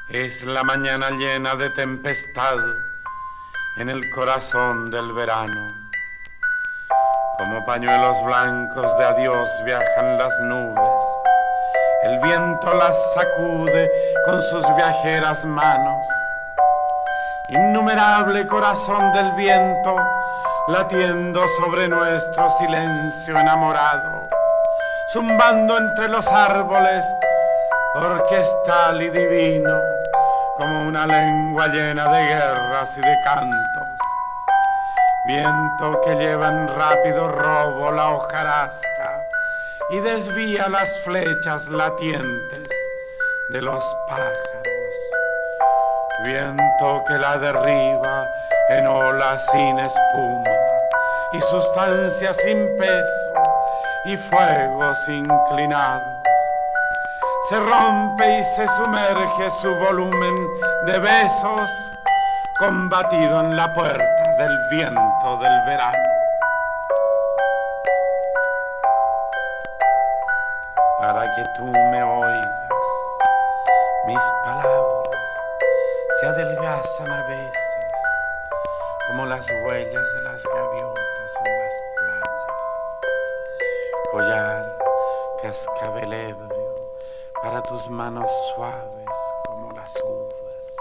Es la mañana llena de tempestad en el corazón del verano. Como pañuelos blancos de adiós viajan las nubes. El viento las sacude con sus viajeras manos. Innumerable corazón del viento latiendo sobre nuestro silencio enamorado, zumbando entre los árboles, orquestal y divino, como una lengua llena de guerras y de cantos. Viento que lleva en rápido robo la hojarasca y desvía las flechas latientes de los pájaros. Viento que la derriba en olas sin espuma y sustancia sin peso y fuegos inclinados. Se rompe y se sumerge su volumen de besos, combatido en la puerta del viento del verano. Para que tú me oigas, mis palabras se adelgazan a veces como las huellas de las gaviotas en las playas. Collar, cascabel ebrio para tus manos suaves como las uvas.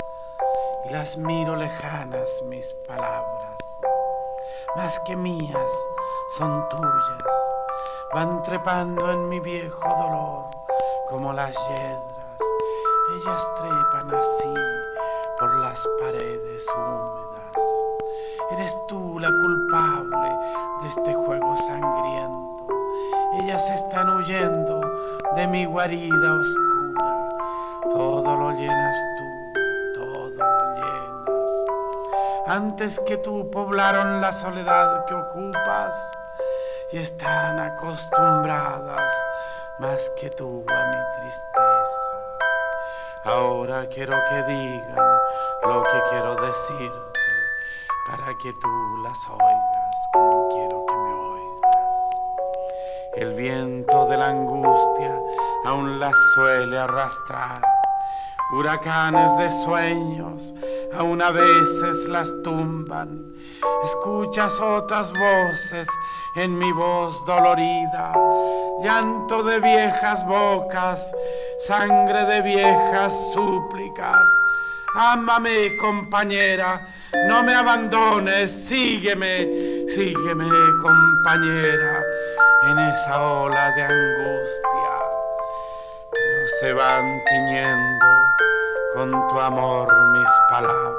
Y las miro lejanas mis palabras, más que mías, son tuyas. Van trepando en mi viejo dolor como las yedras. Ellas trepan así por las paredes húmedas. Eres tú la culpable de este juego sangriento. Ellas están huyendo de mi guarida oscura. Todo lo llenas tú, todo lo llenas. Antes que tú poblaron la soledad que ocupas y están acostumbradas más que tú a mi tristeza. Ahora quiero que digan lo que quiero decirte, para que tú las oigas como quiero que me oigas. El viento de la angustia aún las suele arrastrar. Huracanes de sueños aún a veces las tumban. Escuchas otras voces en mi voz dolorida, llanto de viejas bocas, sangre de viejas súplicas. Ámame, compañera, no me abandones, sígueme, sígueme, compañera, en esa ola de angustia. Pero se van tiñendo con tu amor mis palabras.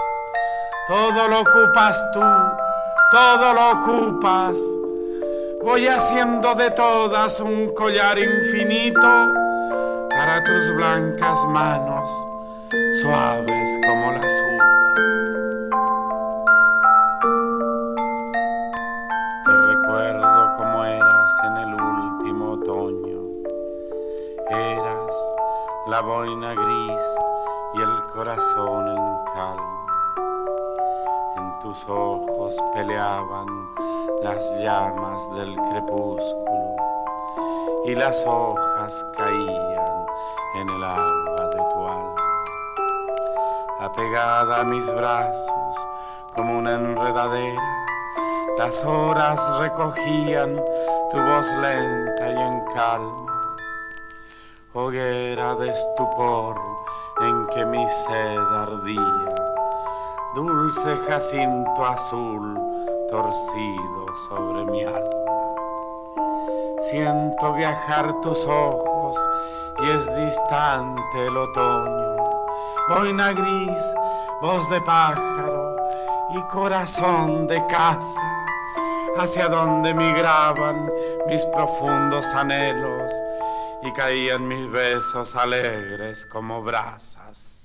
Todo lo ocupas tú, todo lo ocupas. Voy haciendo de todas un collar infinito para tus blancas manos, suaves como las uvas. Te recuerdo como eras en el último otoño. Eras la boina gris y el corazón en calma. En tus ojos peleaban las llamas del crepúsculo y las hojas caían en el agua de tu alma. Apegada a mis brazos como una enredadera, las horas recogían tu voz lenta y en calma. Hoguera de estupor en que mi sed ardía, dulce jacinto azul torcido sobre mi alma. Siento viajar tus ojos y es distante el otoño. Boina gris, voz de pájaro y corazón de casa, hacia donde migraban mis profundos anhelos y caían mis besos alegres como brasas.